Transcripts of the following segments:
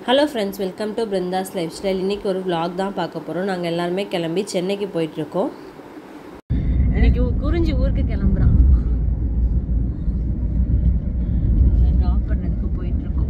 Hello friends, welcome to Brinda's lifestyle. இன்னைக்கு ஒரு vlog தான் பார்க்க போறோம். நாங்க எல்லாரும் கிளம்பி சென்னைக்கு போயிட்டு இருக்கோம். இன்னைக்கு குறிஞ்சி ஊருக்கு கிளம்பறோம். டிராப் பண்ணதுக்கு போயிட்டு இருக்கோம்.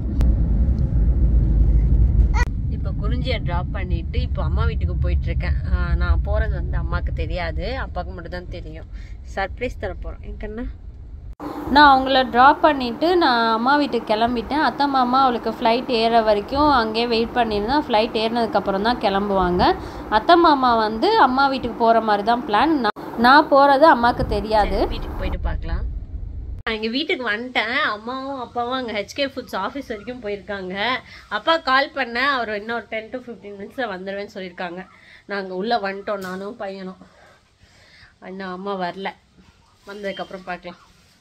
இப்போ குறிஞ்சியை டிராப் பண்ணிட்டு இப்போ அம்மா வீட்டுக்கு போயிட்டு இருக்கேன். நான் போறது வந்து அம்மாக்கு தெரியாது, அப்பாக்கு மட்டும் தான் தெரியும். சர்ப்ரைஸ் தர போறோம். எங்கண்ணா நான் அவங்கள ட்ராப் பண்ணிவிட்டு நான் அம்மா வீட்டுக்கு கிளம்பிட்டேன். அத்தை மாமா அவளுக்கு ஃப்ளைட் ஏற வரைக்கும் அங்கேயே வெயிட் பண்ணியிருந்தேன். ஃப்ளைட் ஏறினதுக்கப்புறம் தான் கிளம்புவாங்க. அத்தை மாமா வந்து அம்மா வீட்டுக்கு போகிற மாதிரி தான் பிளான். நான் போகிறது அம்மாவுக்கு தெரியாது. வீட்டுக்கு போயிட்டு பார்க்கலாம். நான் எங்கள் வீட்டுக்கு வந்துட்டேன். அம்மாவும் அப்பாவும் அங்கே ஹெச்கே ஃபுட்ஸ் ஆஃபீஸ் வரைக்கும் போயிருக்காங்க. அப்பா கால் பண்ணேன், அவர் இன்னும் ஒரு 10 to 15 minutes வந்துடுவேன்னு சொல்லியிருக்காங்க. நாங்கள் உள்ளே வந்துட்டோம், நானும் பையனும். இன்னும் அம்மா வரல, வந்ததுக்கப்புறம் பார்க்கலாம்.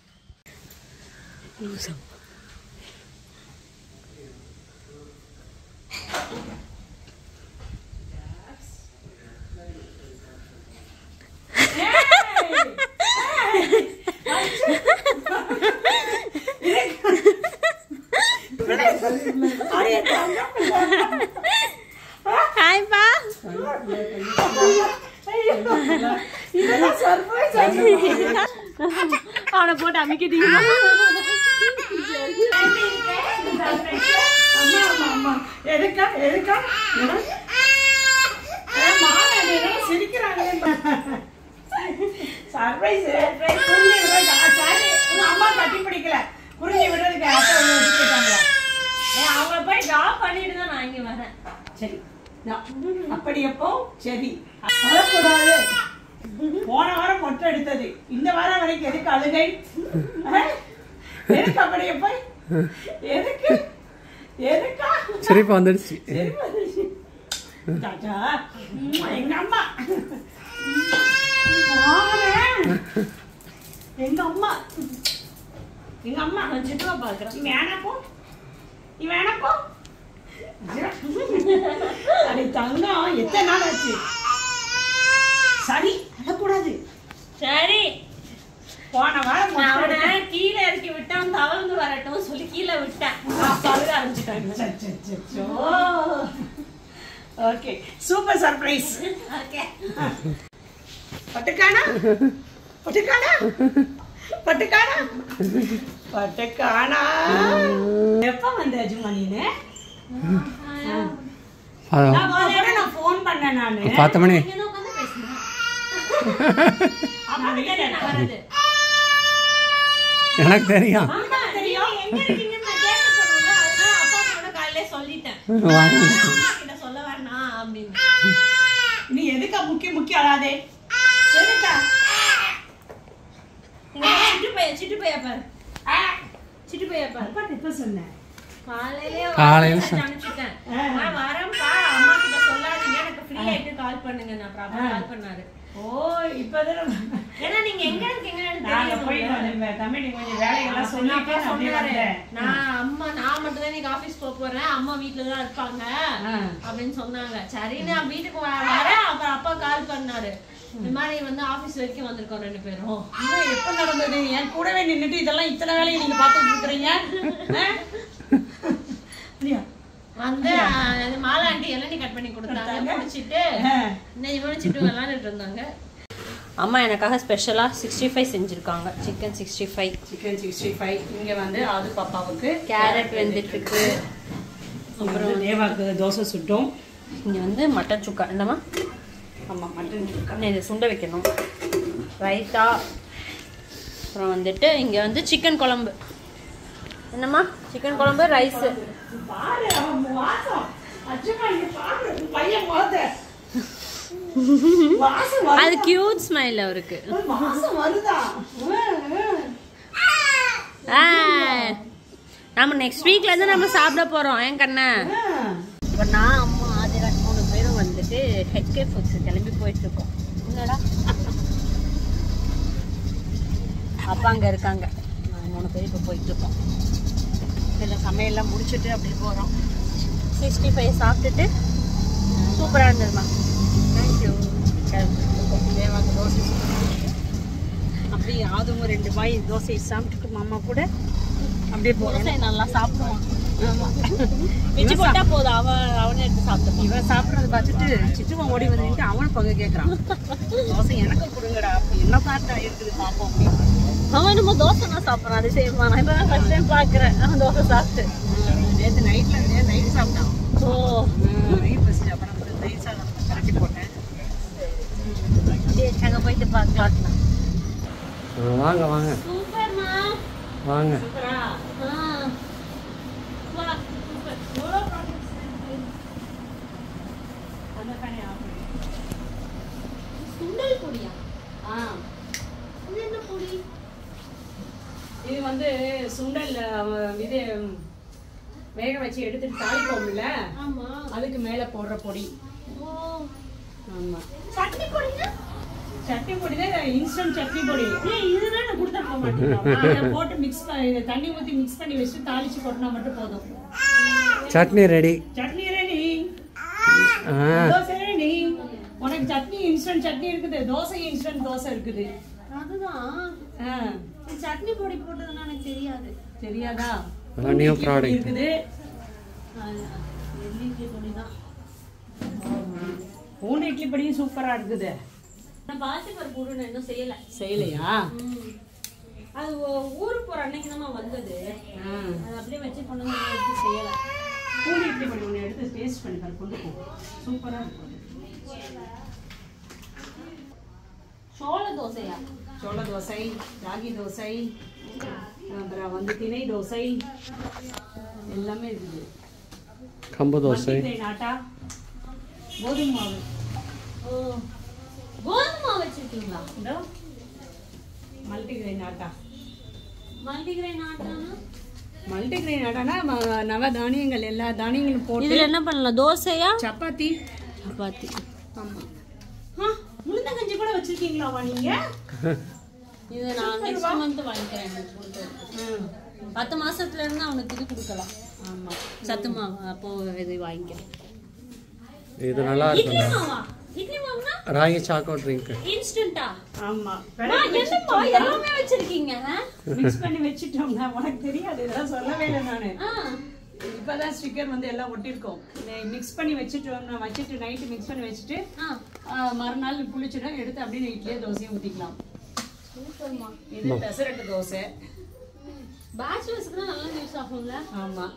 அவனை போட்டு அமைக்கிட்டீங்க. அப்படி எப்போ சரி போன வாரம் மொட்டை எடுத்தது, இந்த வாரம் வரைக்கும் எதுக்கு அழுகை? எதுக்கு அப்படி எப்போ? எதுக்கு எதுக்கா? சரிப்பா வந்துடுச்சு. எங்க அம்மா எங்க அம்மா எங்க அம்மா சிட்டுவா பாக்குறேன். நீ வேணாப்போ, நீ வேணாப்போ. அடி தங்கம், எத்தனை நாள் ஆச்சு? சரி அழக்கூடாது. சரி போன வாரம் அவனை கீழே இறக்கி விட்டான், தவழ்ந்து வரட்டும் சொல்லி கீழே விட்டேன். அழுக ஆரம்பிச்சுட்டாங்க. Okay, super surprise. ஓகே, பட்டுக்கானா பட்டுக்கானா பட்டுக்கானா பட்டுக்கானா. எப்ப வந்த அஜுமா நீனு? நான் போன் பண்ணேன். நானு 10 மணி. எனக்கு தெரியும். நீ எதுக்கா முக்கிய முக்கிய அழாதே? சிட்டு பையா பாரு, சிட்டு பையா பாரு. இப்ப சொன்னேன் காலையில வரேன்ப்பா, அம்மா கிட்ட சொல்லாதீங்க, எனக்கு ஃப்ரீ ஆயிட்டு கால் பண்ணுங்க. நான் ப்ராப்ளம் கால் பண்ணாரு. ஓ இப்பதான் ஏன்னா நீங்க எங்க இருக்கீங்க தமிழ் கொஞ்சம் வேலையெல்லாம் சொல்லிட்டு சொன்னாரு. நான் மட்டும் தான் இன்னைக்கு ஆபீஸ் போறேன், அம்மா வீட்டுல தான் இருப்பாங்க அப்படின்னு சொன்னாங்க. சரி நான் வீட்டுக்கு வரேன். அப்புறம் அப்பா கால் பண்ணாரு, இந்த மாதிரி வந்து ஆபீஸ் வரைக்கும் வந்திருக்கோம் 2 பேரும். எப்ப நடந்தது? என் கூடவே நின்றுட்டு இதெல்லாம் இத்தனை வேலையை நீங்க பாத்துட்டு இருக்கிறீங்க. வந்து மாலா ஆண்டி இளநீ கட் பண்ணி கொடுத்தாங்க, முடிச்சிட்டு இவனு சிட்டு விளாண்டுட்டு இருந்தாங்க. அம்மா எனக்காக ஸ்பெஷலாக 65 செஞ்சுருக்காங்க. சிக்கன் 65. இங்கே வந்து ஆது பாப்பாவுக்கு கேரட் வெந்துட்டு இருக்கு. அப்புறம் தேவாக்கு தோசை சுட்டோம். இங்கே வந்து மட்டன் சுக்கா. என்னம்மா? ஆமாம், மட்டன் சுக்கா. இதை சுண்ட வைக்கணும். ரைத்தா. அப்புறம் வந்துட்டு இங்கே வந்து சிக்கன் குழம்பு. என்னம்மா? சிக்கன் குழம்பு, ரைஸு. அது கியூட் ஸ்மைல் அவருக்கு. நம்ம நெக்ஸ்ட் வீக்ல இருந்து நம்ம சாப்பிட போறோம். ஏன் கண்ணா? இப்போ நான் அம்மா ஆதிராஜ் 3 பேரும் வந்துட்டு ஹெச்கே ஃபுட்ஸ் கிளம்பி போயிட்டு இருக்கோம். என்னடா அப்பா அங்கே இருக்காங்க. 3 பேர் இப்போ போயிட்டு இருக்கோம். இதில் சமையல்லாம் முடிச்சுட்டு அப்படி போகிறோம். 65 சாப்பிட்டுட்டு சூப்பராக இருந்ததுமா. தேங்க்யூ. தேவாங்க தோசை அப்படி அதுவும் 2 வாய் தோசை சாப்பிட்டுட்டு மாமா கூட அப்படியே தோசை நல்லா சாப்பிடுவோம். மிச்சி போட்டா போதும் அவனை எடுத்து சாப்பிட்டு இவன் சாப்பிட்றத பார்த்துட்டு சிச்சுவன் ஓடி வந்துட்டு அவனும் பங்கு கேட்குறான். தோசை எனக்கு கொடுங்கடா அப்படி என்ன பார்த்தா இருக்குது பார்ப்போம் அப்படின்னு. அவன் நம்ம தோசை தான் சாப்பிட்றான். அது செய்வான். நான் இப்போ ஃபர்ஸ்ட் டைம் பார்க்குறேன் அவன் தோசை சாப்பிட்டு. நேற்று நைட் சாப்பிட்டான். ஓ நைட் ஃபஸ்ட்டு அப்புறம் தயிர் சாதம் கரைச்சி போட்டேன். சரி அங்கே போயிட்டு பார்க்கலாம். வாங்க வாங்க சூப்பர்மா வாங்க. சூப்பரா வா சூப்பர். எவ்வளோ ப்ராடக்ட்ஸ் இருக்கு. அந்த கனி ஆஃப் சுண்டல் பொடியா? இது என்ன பொடி? இது வந்து சுண்டல் இது வேக வச்சு எடுத்துட்டு தாளிப்போம்ல, ஆமா அதுக்கு மேலே போடுற பொடி. ஓ ஆமா சட்னி பொடினா? சட்னி பொடி தான், இன்ஸ்டன்ட் சட்னி பொடி. இதுதான் நான் கொடுத்துருக்க மாட்டேன். அதை போட்டு மிக்ஸ் பண்ணி தண்ணி ஊற்றி மிக்ஸ் பண்ணி வச்சுட்டு தாளிச்சு போட்டோம்னா மட்டும் போதும். Chutney ready. Chutney ready. Dosa ready. உனக்கு சட்னி இன்ஸ்டன்ட் சட்னி இருக்குது, தோசை இன்ஸ்டன்ட் தோசை இருக்குது. அதுதான் சட்னி பொடி போட்டதுன்னா எனக்கு தெரியாது. தெரியாதா? நியூ ப்ராடக்ட் இருக்குது. இட்லி பொடி தான். பூண்டு இட்லி பொடியும் சூப்பரா இருக்குது. நான் பாசிப்பருப்பு ஊரு நான் இன்னும் செய்யல. செய்யலையா? அது ஊருக்கு போற அன்னைக்கு தான் வந்தது. அது அப்படியே வச்சு கொண்டு வந்து எடுத்து செய்யல. பூண்டு இட்லி பொடி ஒன்று எடுத்து டேஸ்ட் பண்ணி பாரு, கொண்டு போ. சூப்பரா இருக்கும். சோள தோசையா? சோள தோசை, ராகி தோசை, அப்புறம் வந்து திணை தோசை எல்லாமே இருக்குது. கம்பு தோசை, ஆட்டா, கோதுமை மாவு. ஓ கோதுமை மாவு வச்சிருக்கீங்களா? இந்த மல்டிகிரெயின் ஆட்டா. மல்டிகிரெயின் ஆட்டானா? மல்டிகிரெயின் ஆட்டானா நவ தானியங்கள், எல்லா தானியங்களும் போட்டு. இதுல என்ன பண்ணலாம்? தோசையா சப்பாத்தி? சப்பாத்தி. ஆமா. உளுந்தங்கஞ்சி கூட வச்சிருக்கீங்களாவா நீங்க? இது நான் நெக்ஸ்ட் மந்த் வாங்கிக்கிறேன். 10 மாசத்துல இருந்து அவனுக்கு இது கொடுக்கலாம். ஆமா சத்து மாவு அப்போ இது வாங்கிக்கிறேன். இது நல்லா இட்லி இருக்கும். மாவா? இட்லி மாவுனா ராகி சாக்கோ ட்ரிங்க். இன்ஸ்டன்ட்டா? ஆமா. என்னப்பா எல்லாமே வச்சிருக்கீங்க? மிக்ஸ் பண்ணி வச்சிட்டோம்னா உனக்கு தெரியாது, இதெல்லாம் சொல்லவே இல்லை நானு. இப்பதான் ஸ்டிக்கர் வந்து எல்லாம் ஒட்டிருக்கோம். மிக்ஸ் பண்ணி வச்சுட்டோம்னா வச்சுட்டு நைட்டு மிக்ஸ் பண்ணி வச்சுட்டு மறுநாள் புளிச்சுட்டா எடுத்து அப்படியே இட்லியே தோசையும் ஊற்றிக்கலாம். இது பெசரட்டு தோசை. பேச்சுலர்ஸ்க்கு தான் நல்லா யூஸ் ஆகும்ல. ஆமா.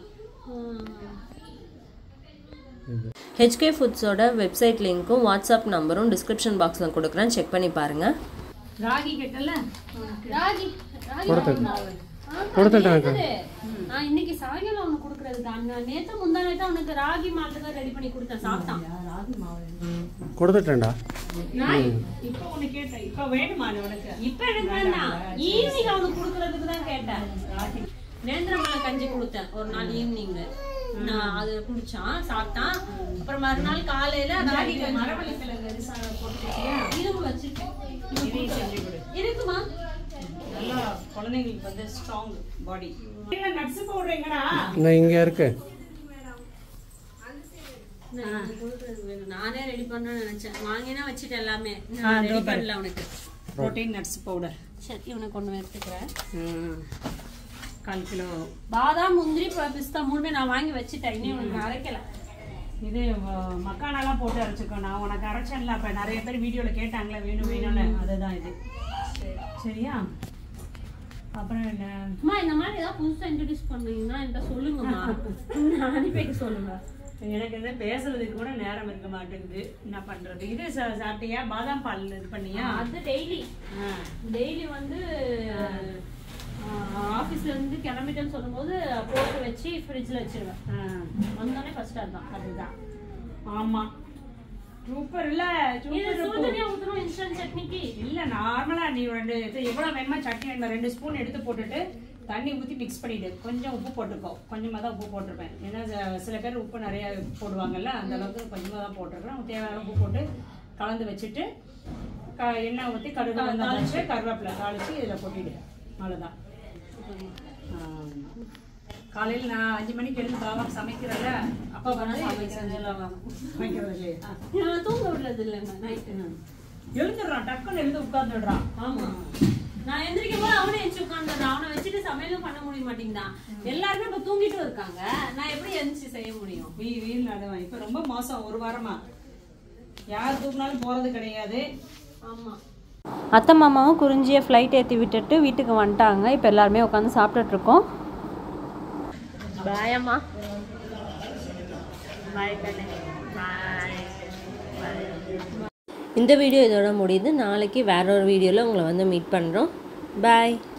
ஹெச்கே ஃபுட்ஸோட வெப்சைட் லிங்க்கும் வாட்ஸ்அப் நம்பரும் டிஸ்கிரிப்ஷன் பாக்ஸில் கொடுக்குறேன், செக் பண்ணி பாருங்கள். ராகி கேட்டல? ராகி கொடுத்துட்டாங்க. நான் இன்னைக்கு சாயங்காலம் அவனுக்கு கொடுக்குறதுக்கு அண்ணன் நேற்று முந்தா நேற்று அவனுக்கு ராகி மால்ட்டு தான் ரெடி பண்ணி கொடுத்தேன், சாப்பிட்டான். ராகி மாவு கொடுத்துட்டேன்டா. இப்போ உனக்கு கேட்டேன், இப்போ வேணுமா உனக்கு? இப்போ எனக்கு வேண்டாம், ஈவினிங் அவனுக்கு கொடுக்குறதுக்கு தான் கேட்டேன். நேந்திரமலை கஞ்சி கொடுத்தேன் ஒரு நாள் ஈவினிங்ல, நான் அது குடிச்சான், சாப்பிட்டான். அப்புறம் மறுநாள் காலையில ராகி மரவள்ளி கிழங்கு இதுவும் வச்சிருக்கேன். செஞ்சு கொடு. இருக்குமா? நல்லா குழந்தைங்களுக்கு வந்து ஸ்ட்ராங் பாடி. நட்ஸ் போடுறீங்கடா? நான் இங்க இருக்கு. நானே ரெடி பண்ணணும்னு நினைச்சேன், வாங்கினா வச்சுட்டு எல்லாமே ரெடி பண்ணல அவனுக்கு. Protein nuts powder. சரி இவனுக்கு ஒன்று எடுத்துக்கிறேன். 1/4 கிலோ. பாதாம் முந்திரி பிஸ்தா மூணுமே நான் வாங்கி வச்சுட்டேன், இன்னும் உனக்கு அரைக்கல. இது மக்கானெல்லாம் போட்டு அரைச்சிருக்கோம். நான் உனக்கு அரைச்சேன்ல, அப்போ நிறைய பேர் வீடியோவில் கேட்டாங்களே வேணும் வேணும்னு, அதுதான் இது. சரியா? அப்புறம் என்ன? அம்மா இந்த மாதிரி ஏதாவது புதுசாக இன்ட்ரடியூஸ் பண்ணீங்கன்னா என்கிட்ட சொல்லுங்கம்மா, நான் அனுப்பிக்க சொல்லுங்க. எனக்கு வந்து பேசுறதுக்கு கூட நேரம் இருக்க மாட்டேங்குது, என்ன பண்றது? இது சாப்பிட்டியா? பாதாம் பால் இது பண்ணியா? அது டெய்லி வந்து ஆஃபீஸ்ல இருந்து கிளம்பிட்டேன்னு சொல்லும்போது போட்டு வச்சு ஃப்ரிட்ஜில் வச்சிருவேன். வந்தோடனே ஃபர்ஸ்ட் அதுதான். ஆமா சூப்பர் இல்ல? ஊற்றணும் இன்ஸ்டன்ட் சட்னிக்கு இல்ல, நார்மலா நீ எவ்வளவு வேணுமா சட்னி வேணுமா 2 ஸ்பூன் எடுத்து போட்டுட்டு தண்ணி ஊற்றி மிக்ஸ் பண்ணிவிடு. கொஞ்சம் உப்பு போட்டுக்கோ, கொஞ்சமாக தான் உப்பு போட்டிருப்பேன். ஏன்னா சில பேர் உப்பு நிறைய போடுவாங்கல்ல, அந்த அளவுக்கு கொஞ்சமாக தான் போட்டிருக்கேன். தேவையான உப்பு போட்டு கலந்து வச்சுட்டு எண்ணெய் ஊற்றி கடுகு தாளிச்சு கருவேப்பிலை தாளிச்சு இதில் கொட்டிடு. அவ்வளோதான். காலையில் நான் 5 மணிக்கு எழுந்து பாவம் சமைக்கிறேன்ல, அப்போ வந்து சமைக்கிறது இல்லையா? தூங்க விடுறது இல்லைங்க நைட்டு. எழுந்துடுறான், டக்குன்னு எழுந்து உட்காந்துடுறான். ஆமாம் நான் எந்திரிக்கும் போது அவனே எந்திரிச்சு உட்காந்துறான். அவனை வச்சுட்டு சமையலும் பண்ண முடிய மாட்டேங்குதான். எல்லாருமே இப்ப தூங்கிட்டு இருக்காங்க. நான் எப்படி எந்திரிச்சு செய்ய முடியும்? வீல் நடுவேன். இப்ப ரொம்ப மோசம். ஒரு வாரமா யார் தூக்கினாலும் போறது கிடையாது. ஆமா. அத்தை மாமாவும் குறிஞ்சியை ஃப்ளைட் ஏற்றி விட்டுட்டு வீட்டுக்கு வந்துட்டாங்க. இப்போ எல்லாருமே உட்காந்து சாப்பிட்டுட்டு இருக்கோம். பாயம்மா. பாய் கண்ணே. பாய். இந்த வீடியோ இதோட முடியுது. நாளைக்கு வேற ஒரு வீடியோவில் உங்களை வந்து மீட் பண்ணுறோம். பாய்.